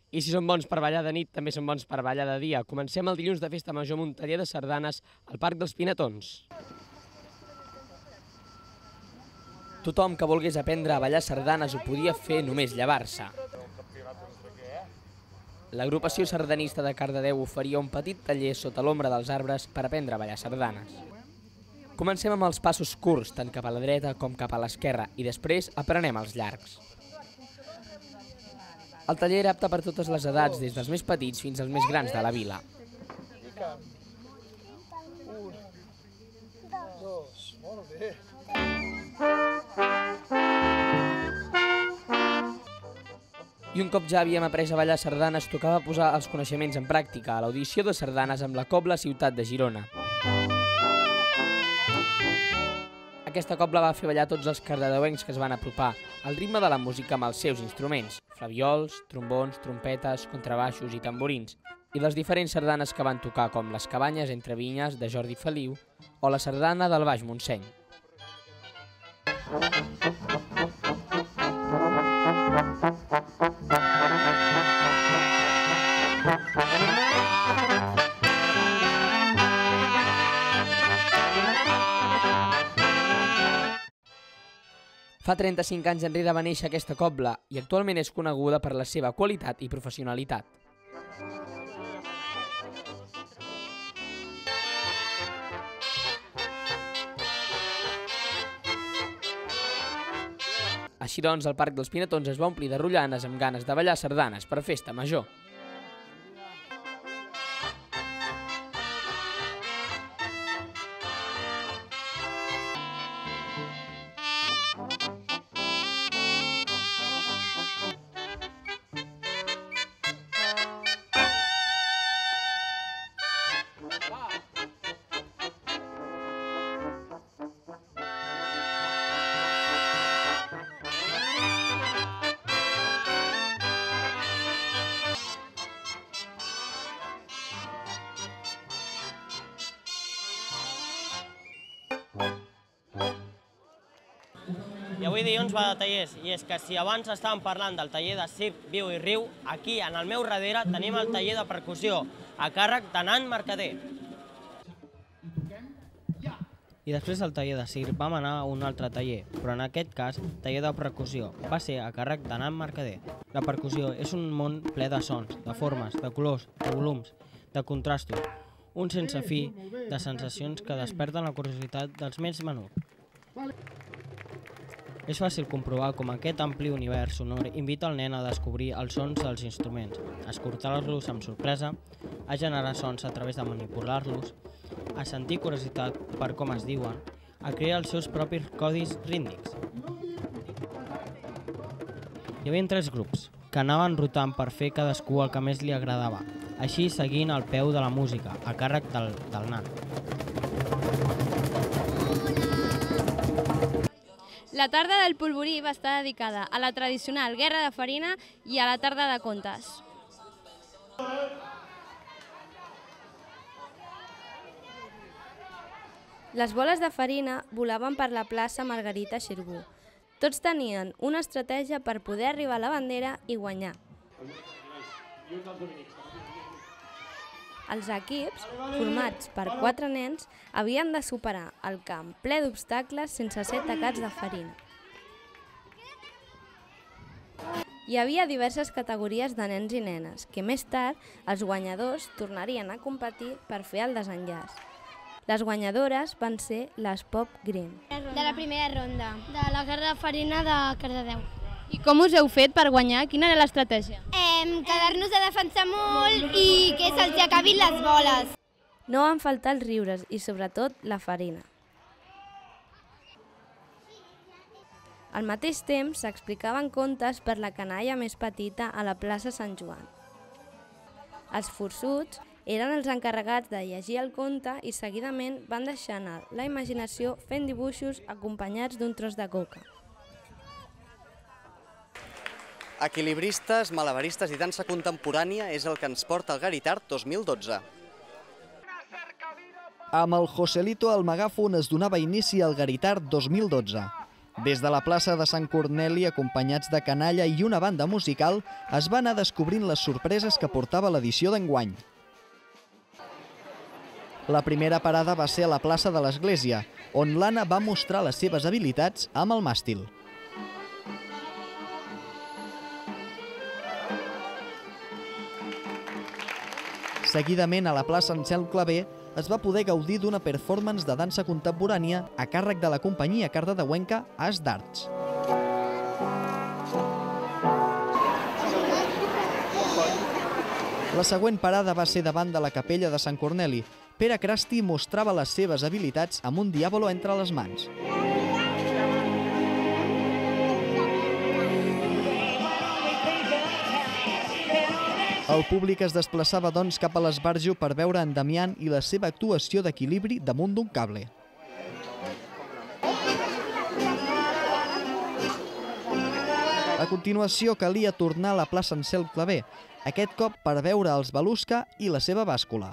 I si són bons per ballar de nit, també són bons per ballar de dia. Comencem el dilluns de Festa Major amb un taller de sardanes al Parc dels Pinetons. Tothom que volgués aprendre a ballar sardanes ho podia fer només llevar-se. L'agrupació sardanista de Cardedeu oferia un petit taller sota l'ombra dels arbres per aprendre a ballar sardanes. Comencem amb els passos curts, tant cap a la dreta com cap a l'esquerra, i després aprenem els llargs. El taller era apte per totes les edats, des dels més petits fins als més grans de la vila. I un cop ja havíem après a ballar sardanes, tocava posar els coneixements en pràctica a l'audició de sardanes amb la Cobla Ciutat de Girona. Aquesta cobla va fer ballar tots els cardedeuencs que es van apropar al ritme de la música amb els seus instruments, flaviols, trombons, trompetes, contrabaixos i tamborins, i les diferents sardanes que van tocar, com les Cabanyes entre vinyes de Jordi Feliu o la sardana del Baix Montseny. Fa 35 anys enrere va néixer aquesta cobla i actualment és coneguda per la seva qualitat i professionalitat. Així doncs, el Parc dels Pinetons es va omplir de rotllanes amb ganes de ballar sardanes per Festa Major. I avui dilluns va de tallers, i és que si abans estàvem parlant del taller de circ, viu i riu, aquí, en el meu darrere, tenim el taller de percussió, a càrrec de Nan Mercader. I després del taller de circ vam anar a un altre taller, però en aquest cas, taller de percussió, va ser a càrrec de Nan Mercader. La percussió és un món ple de sons, de formes, de colors, de volums, de contrastos, un sense fi de sensacions que desperten la curiositat dels més menuts. És fàcil comprovar com aquest ampli univers sonor invita el nen a descobrir els sons dels instruments, a escoltar-los amb sorpresa, a generar sons a través de manipular-los, a sentir curiositat per com es diuen, a crear els seus propis codis rítmics. Hi havia 3 grups, que anaven rotant per fer cadascú el que més li agradava, així seguint al peu de la música, a càrrec del nan. La tarda del polvorí va estar dedicada a la tradicional guerra de farina i a la tarda de contes. Les boles de farina volaven per la plaça Margarita Xirgu. Tots tenien una estratègia per poder arribar a la bandera i guanyar. Els equips, formats per 4 nens, havien de superar el camp ple d'obstacles sense ser tacats de farina. Hi havia diverses categories de nens i nenes, que més tard els guanyadors tornarien a competir per fer el desenllaç. Les guanyadores van ser les Pop Green. De la primera ronda, de la guerra de farina de Cardedeu. I com us heu fet per guanyar? Quina era l'estratègia? Quedar-nos a defensar molt i que se'ls acabin les boles. No van faltar els riures i, sobretot, la farina. Al mateix temps, s'explicaven contes per la canalla més petita a la plaça Sant Joan. Els forçuts eren els encarregats de llegir el conte i seguidament van deixar anar la imaginació fent dibuixos acompanyats d'un tros de coca. Equilibristes, malabaristes i dansa contemporània és el que ens porta el Garitart 2012. Amb el Joselito al megàfon es donava inici al Garitart 2012. Des de la plaça de Sant Corneli, acompanyats de canalla i una banda musical, es va anar descobrint les sorpreses que portava l'edició d'enguany. La primera parada va ser a la plaça de l'Església, on l'Anna va mostrar les seves habilitats amb el màstil. Seguidament, a la plaça Anselm Clavé, es va poder gaudir d'una performance de dansa contemporània a càrrec de la companyia cardedeuenca As d'Arts. La següent parada va ser davant de la capella de Sant Corneli. Pere Crasti mostrava les seves habilitats amb un diàbolo entre les mans. El públic es desplaçava, doncs, cap a l'esbarjo per veure en Damián i la seva actuació d'equilibri damunt d'un cable. A continuació, calia tornar a la plaça Anselm Clavé, aquest cop per veure els Balusca i la seva bàscula.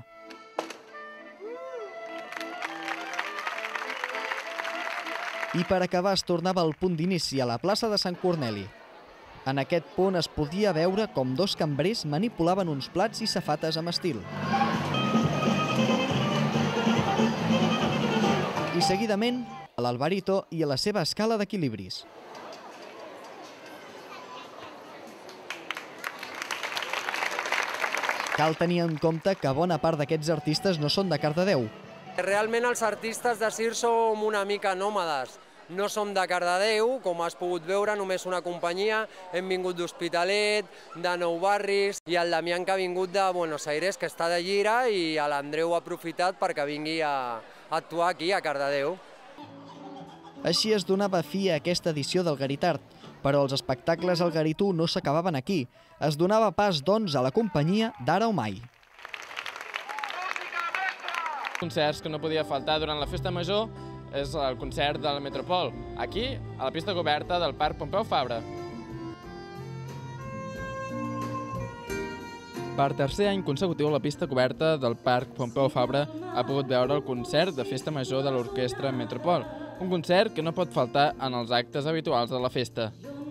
I per acabar es tornava al punt d'inici, a la plaça de Sant Corneli. En aquest punt es podia veure com dos cambrers manipulaven uns plats i safates amb estil. I seguidament, a l'Alvarito i a la seva escala d'equilibris. Cal tenir en compte que bona part d'aquests artistes no són de Cardedeu. Realment els artistes de circ som una mica nòmades. No som de Cardedeu, com has pogut veure, només una companyia. Hem vingut d'Hospitalet, de Nou Barris, i el Damián que ha vingut de Buenos Aires, que està de gira, i l'Andreu ha aprofitat perquè vingui a actuar aquí, a Cardedeu. Així es donava fi a aquesta edició del Garitart, però els espectacles al Garitú no s'acabaven aquí. Es donava pas, doncs, a la companyia d'Ara o Mai. Concerts que no podia faltar durant la festa major és el concert del Metropol, aquí, a la pista coberta del Parc Pompeu Fabra. Per tercer any consecutiu, la pista coberta del Parc Pompeu Fabra ha pogut veure el concert de festa major de l'Orquestra Metropol, un concert que no pot faltar en els actes habituals de la festa.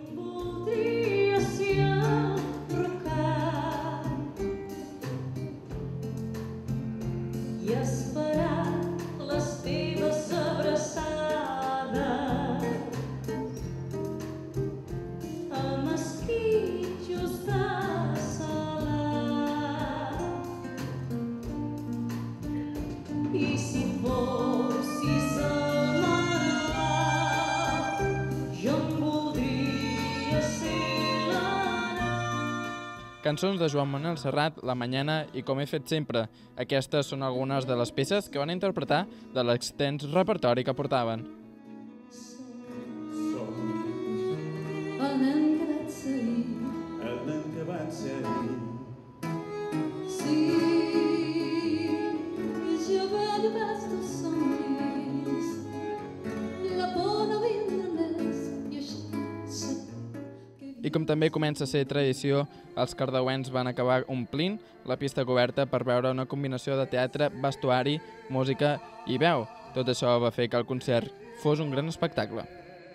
Cançons de Joan Manuel Serrat, La Mañana i Com he fet sempre. Aquestes són algunes de les peces que van interpretar de l'extens repertori que portaven. El nen que vaig ser ahir. El nen que vaig ser ahir. Sí, jo veig els teus somnis. La por no vindrà més. I això sé. I com també comença a ser tradició, els cardeuens van acabar omplint la pista coberta per veure una combinació de teatre, vestuari, música i veu. Tot això va fer que el concert fos un gran espectacle.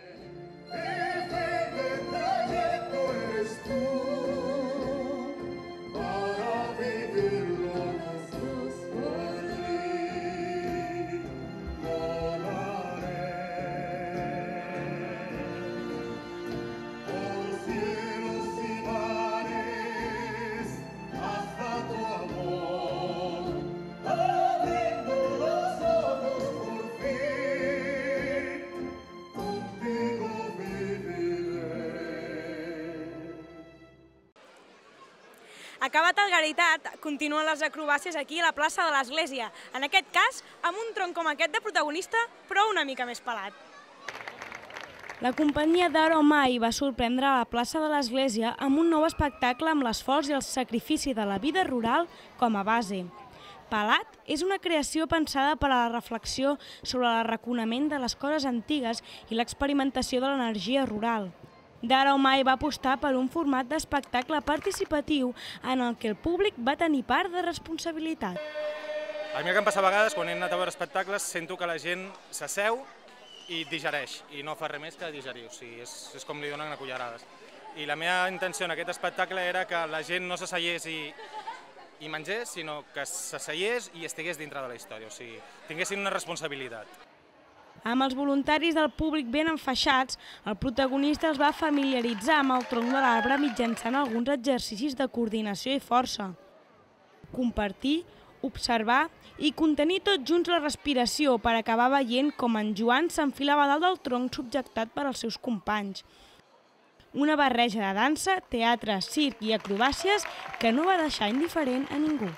Acabat el Garitart, continuen les acrobàcies aquí a la plaça de l'Església, en aquest cas amb un tronc com aquest de protagonista, però una mica més pelat. La companyia d'Ara o Mai va sorprendre a la plaça de l'Església amb un nou espectacle amb l'esforç i el sacrifici de la vida rural com a base. Pelat és una creació pensada per a la reflexió sobre l'arraconament de les coses antigues i l'experimentació de l'energia rural. D'Ara o Mai va apostar per un format d'espectacle participatiu en el que el públic va tenir part de responsabilitat. A mi el que em passa a vegades, quan he anat a veure espectacles, sento que la gent s'asseu i digereix, i no fa res més que digerir, o sigui, és com li donen a cullerades. I la meva intenció en aquest espectacle era que la gent no s'asseiés i mengés, sinó que s'asseiés i estigués dintre de la història, o sigui, tinguessin una responsabilitat. Amb els voluntaris del públic ben enfaixats, el protagonista els va familiaritzar amb el tronc de l'arbre mitjançant alguns exercicis de coordinació i força. Compartir, observar i contenir tots junts la respiració per acabar veient com en Joan s'enfilava dalt del tronc subjectat per als seus companys. Una barreja de dansa, teatre, circ i acrobàcies que no va deixar indiferent a ningú.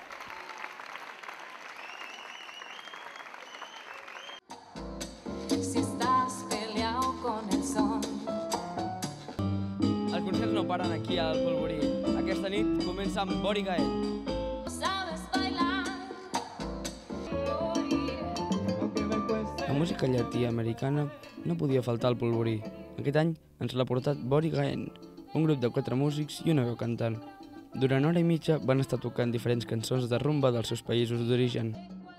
Els concerts no paren aquí al Polvorí. Aquesta nit comença amb Bori Gael. La música llatinoamericana no podia faltar al Polvorí. Aquest any ens l'ha portat Bori Gael, un grup de 4 músics i una veu cantant. Durant hora i mitja van estar tocant diferents cançons de rumba dels seus països d'origen.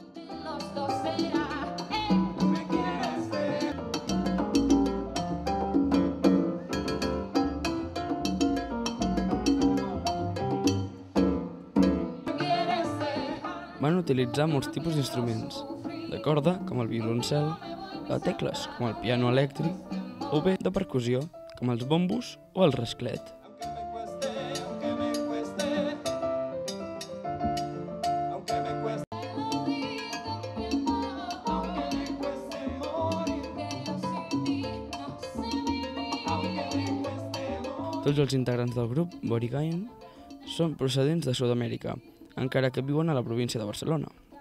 Van utilitzar molts tipus d'instruments, de corda, com el violoncel, de tecles, com el piano elèctric, o bé de percussió, com els bombos o el rasclet. Tots els integrants del grup, Bori Gael, són procedents de Sud-amèrica, encara que viuen a la província de Barcelona.